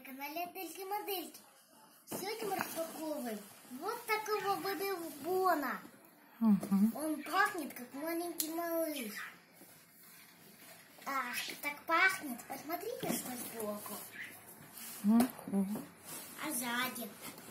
канале Адельки-модельки. Сегодня мы распаковываем вот такого бобибона. Он пахнет, как маленький малыш. Ах, так пахнет. Посмотрите, что сбоку. А сзади?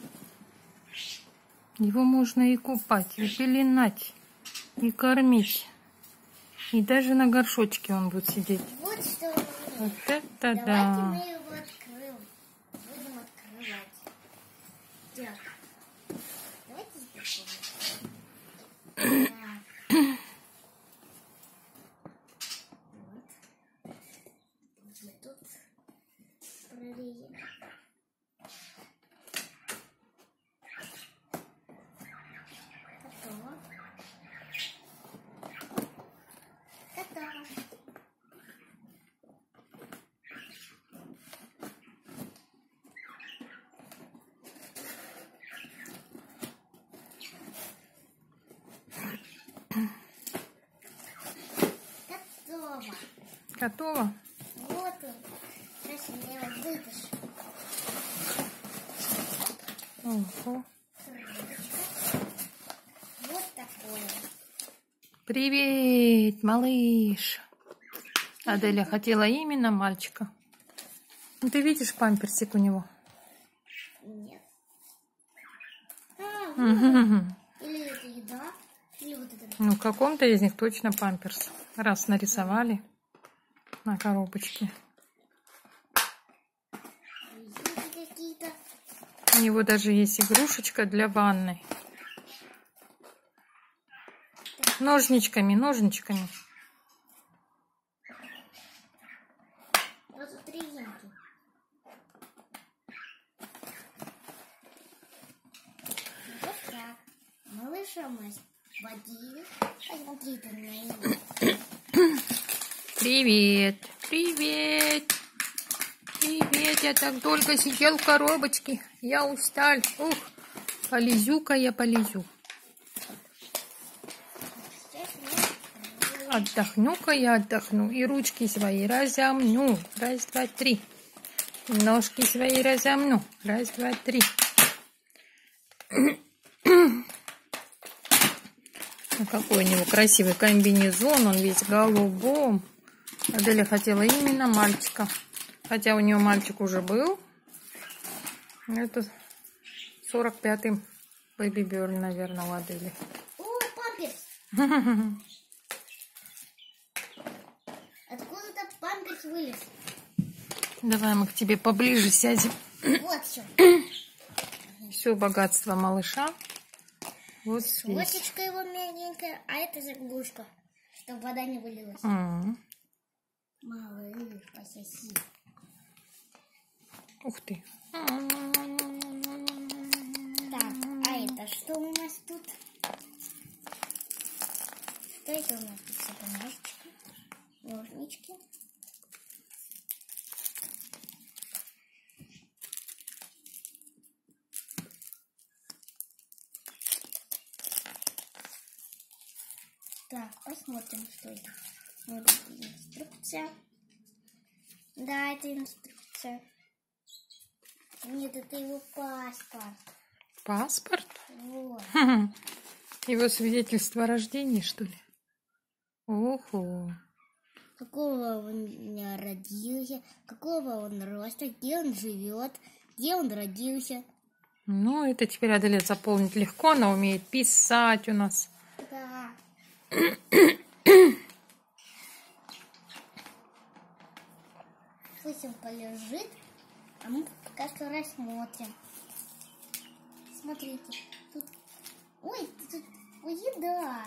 Его можно и купать, и пеленать, и кормить. И даже на горшочке он будет сидеть. Вот что у меня. Вот это Давайте да. мы его откроем. Будем открывать. Так. Давайте здесь попробуем. Вот. Где тут прорезь? Готово. Готово. Готово. Готово? Вот он. Сейчас я его вытащу. Ого. Вот такое. Привет, малыш. Аделя хотела именно мальчика. Ну, ты видишь памперсик у него? Нет. Мгм. Или это еда, или вот это. Ну, в каком-то из них точно памперс. Раз нарисовали на коробочке. Резинки какие-то. У него даже есть игрушечка для ванны. Ножничками. Вот тут резинки. Вот так. Малыша мы водили. Посмотрите на него. Привет, я так долго сидел в коробочке, я устал, ух, полезу-ка я полезу, Сейчас мы отдохну-ка я отдохну, и ручки свои разомну, раз, два, три, ножки свои разомну, раз, два, три. Ну, какой у него красивый комбинезон, он весь в голубом. Аделя хотела именно мальчика. Хотя у нее мальчик уже был. Это 45-й Baby Girl, наверное, у Адели. О, памперс! Откуда-то памперс вылез. Давай мы к тебе поближе сядем. Вот все. Все богатство малыша. Вот здесь. Лосечка его мягенькая, а это заглушка, чтобы вода не вылилась. Малыш, пососи. Ух ты. Так, а это что у нас тут? Что это у нас тут? Сапожечки, ножнички. Так, посмотрим, что это. Вот это инструкция. Да, это инструкция. Нет, это его паспорт. Паспорт? Вот. Его свидетельство о рождении, что ли? Ого. Какого он родился, какого он роста, где он живет, где он родился. Ну, это теперь Аделя заполнить легко. Она умеет писать у нас. Да. Пусть он полежит, а мы пока что рассмотрим. Смотрите, тут... Ой, тут еда.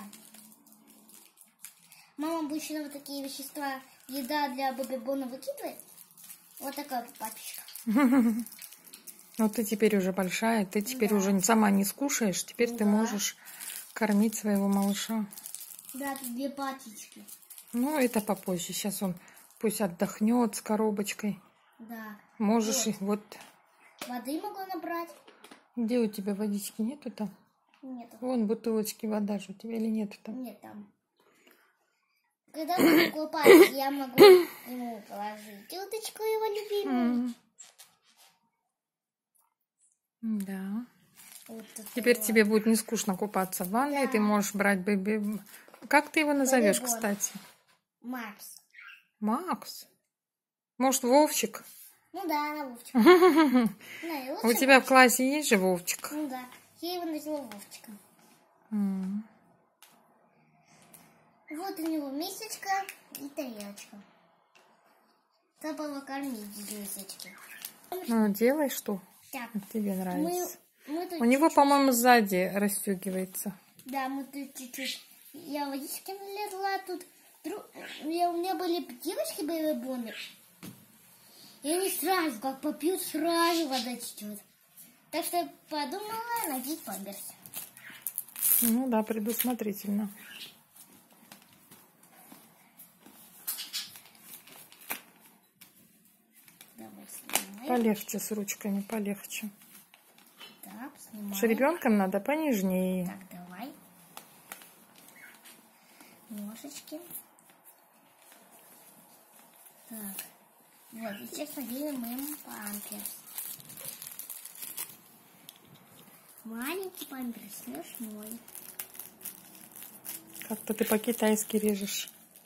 Мама обычно вот такие вещества, еда для бобибона выкидывает. Вот такая папочка. Ну, ты теперь уже большая, ты теперь Да. уже сама не скушаешь, теперь ты Да. можешь кормить своего малыша. Да, тут две патечки. Ну, это попозже. Сейчас он пусть отдохнет с коробочкой. Да. Можешь Вот. и вот... Воды могу набрать. Где у тебя водички нету там? Нету. Вон бутылочки вода же у тебя или нету там? Нет там. Когда он купается, я могу ему положить уточку его любимую. Да. Вот Теперь такой тебе будет не скучно купаться в ванной. Да. Ты можешь брать бэби... Как ты его назовешь, Бэби-бон. кстати? Макс. Макс? Может, Вовчик? Ну да, на Вовчика. Да, и У лучше тебя в Вовчик. классе есть же Вовчик? Ну да, я его назвала Вовчиком. М. Вот у него мисочка и тарелочка. Надо было кормить из мисочки. Ну, делай что Так, тебе нравится. мы тут У него, по-моему, сзади расстегивается. Да, мы тут чуть-чуть. Я водички налила тут. У меня были девочки бэби-боны. И они сразу, как попьют, сразу вода течет. Так что я подумала надеть памперс. Ну да, предусмотрительно. Давай снимай. Полегче с ручками, полегче. Так, снимай. С ребенком надо понежнее. Так, давай. Ножички. Так. Вот, и сейчас наденем им памперс. Маленький памперс, смешной. Как-то ты по-китайски режешь.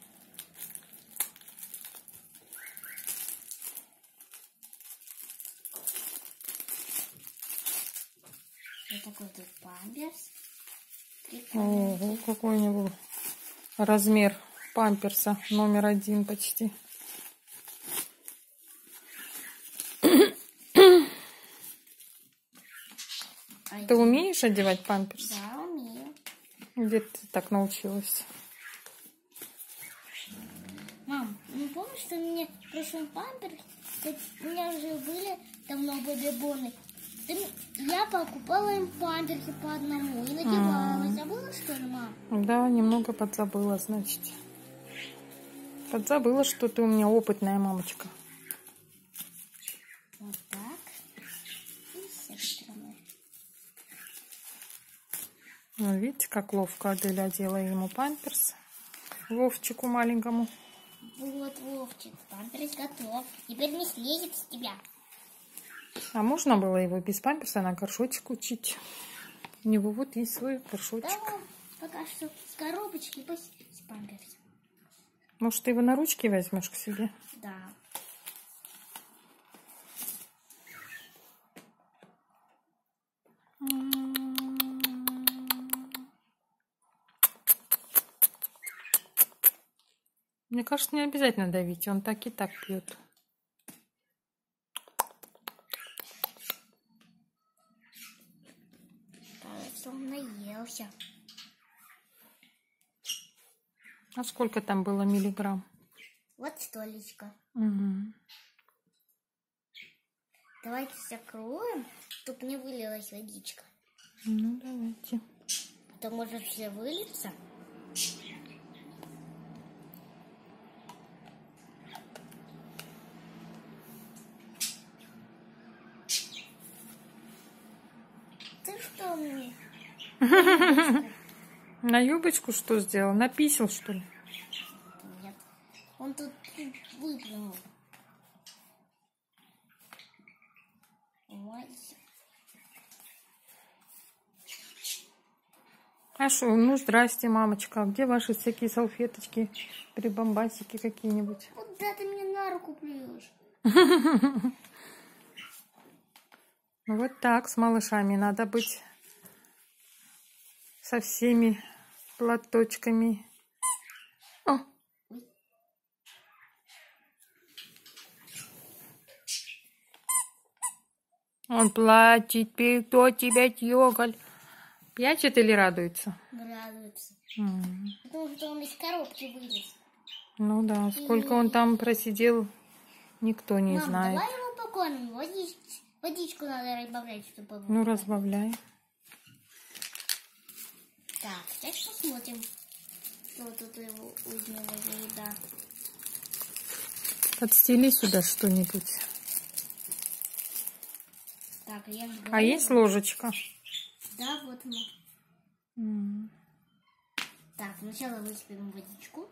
Вот такой тут памперс. Прикольный. Ого, какой у него размер памперса. Номер 1 почти. Ты умеешь одевать памперс? Да, умею. Где ты так научилась? Мам, ну помнишь, что мне в прошлом памперсе, у меня уже были давно бэби-боны. Я покупала им памперсы по одному и надевала. Забыла, что ли, мам? Да, немного подзабыла, значит. Подзабыла, что ты у меня опытная мамочка. Вот так. И с этой стороны. Ну, видите, как ловко Адель одела ему памперс. Вовчику маленькому. Вот, Вовчик, памперс готов. Теперь не слезет с тебя. А можно было его без памперса на горшочек учить? У него вот есть свой горшочек. Да, мам, пока что с коробочки пусть с памперсом. Может, ты его на ручки возьмешь к себе? Да. Мне кажется, не обязательно давить, он так и так пьет. Кажется, он наелся. А сколько там было миллиграмм? Вот столечко. Угу. Давайте закроем, чтобы не вылилась водичка. Ну, давайте. А то может все вылиться. Ты что мне? На юбочку что сделал? Написал, что ли? Нет. Он тут выплюнул. Ой. А что? Ну, здрасте, мамочка. А где ваши всякие салфеточки, прибамбасики какие-нибудь? Куда ты мне на руку плюешь? Вот так с малышами надо быть. Со всеми платочками. О. Он плачет, кто тебя тёгал? Плачет или радуется? Радуется. М. Потому что он из коробки вылез. Ну да, сколько он там просидел, никто не Мам, знает. давай его покормим. Водичку надо разбавлять, чтобы... Ну, разбавляй. Так, сейчас посмотрим, что тут его у него за еда. Подстели сюда что-нибудь. Так, я же А говорю. есть ложечка? Да, вот мы. М. Так, сначала высыпем водичку.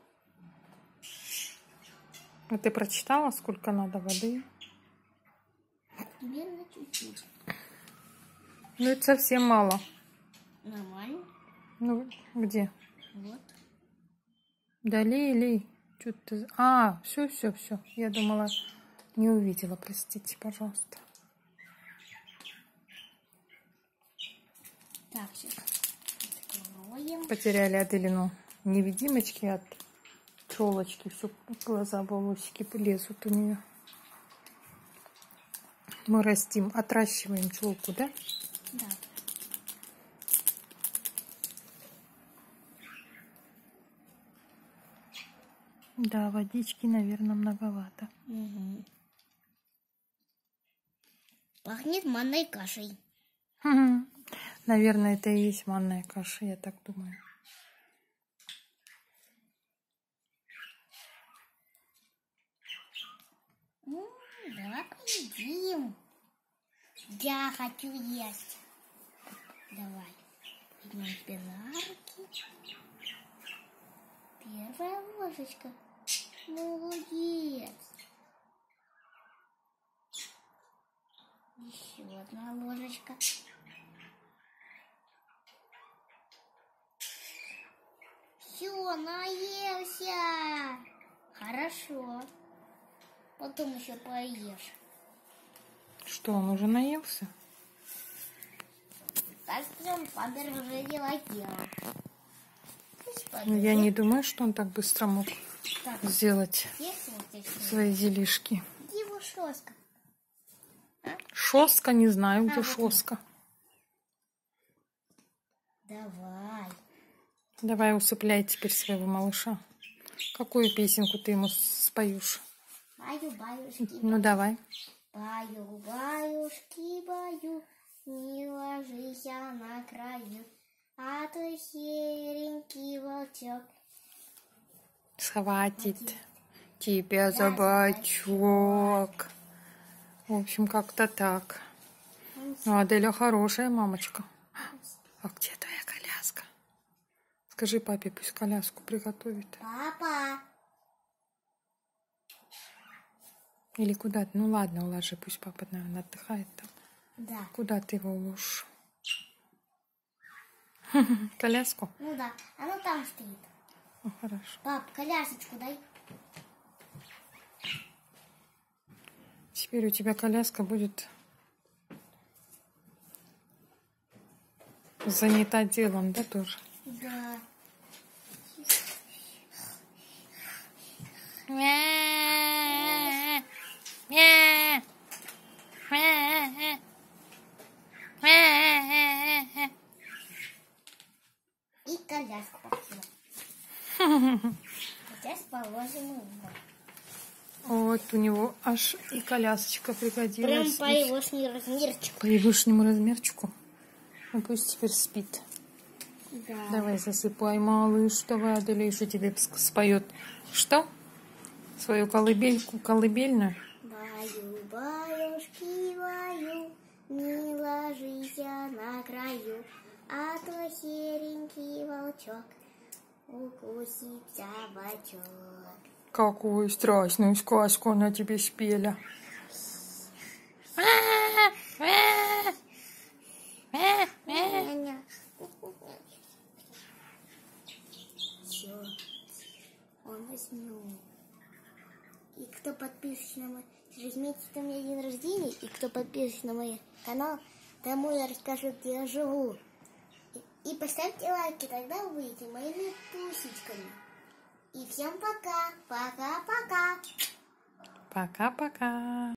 А ты прочитала, сколько надо воды? Примерно чуть-чуть. Ну, это совсем мало. Нормально. Ну, где? Вот. Да лей. Что-то... А, все. Я думала, не увидела. Простите, пожалуйста. Так, сейчас откроем. Потеряли Аделину невидимочки от челочки. Все, глаза, волосики лезут у нее. Мы растим, отращиваем челку, да? Да. Да, водички, наверное, многовато. Угу. Пахнет манной кашей. Наверное, это и есть манная каша, я так думаю. Давай поедим. Я хочу есть. Давай. Возьмем тебе на руки. Первая ложечка. Молодец. Еще одна ложечка. Все, наелся. Хорошо. Потом еще поешь. Что, он уже наелся? Так что папер уже дела делал. Ну, я не думаю, что он так быстро мог сделать свои делишки. Где его шоска? Шостка, не знаю, где вот шостка. Давай. Давай усыпляй теперь своего малыша. Какую песенку ты ему споешь? Баю-баюшки. Ну, давай. Баю-баюшки, баю, не ложись на краю, а то серенький волчок. Схватит тебя за бочок. В общем, как-то так. Ну, Аделя хорошая мамочка. А где твоя коляска? Скажи папе, пусть коляску приготовит. Папа. Или куда ты? Ну ладно, уложи, пусть папа, наверное, отдыхает там. Да. Куда ты его уложишь? Коляску? Ну да, она там стоит. Ну, хорошо. Пап, колясочку дай. Теперь у тебя коляска будет занята делом, да, тоже? Да. И коляску попросила. Сейчас положим его. Вот у него аж и колясочка пригодилась. Прям по его размерчику. По его размерчику. Ну пусть теперь спит. Да. Давай засыпай, малыш. Давай, Аделя еще тебе споет. Что? Свою колыбельку, колыбельную? Баю-баюшки, баю, не ложись на краю, а то серенький волчок укусит за бочок. Какую страшную сказку она тебе спела. Все, он уснул. И кто подпишется на мой... Через месяц у меня день рождения, и кто подпишется на мой канал, тому я расскажу, где я живу. И поставьте лайки, тогда вы будете моими пусечками. И всем пока. Пока-пока. Пока-пока.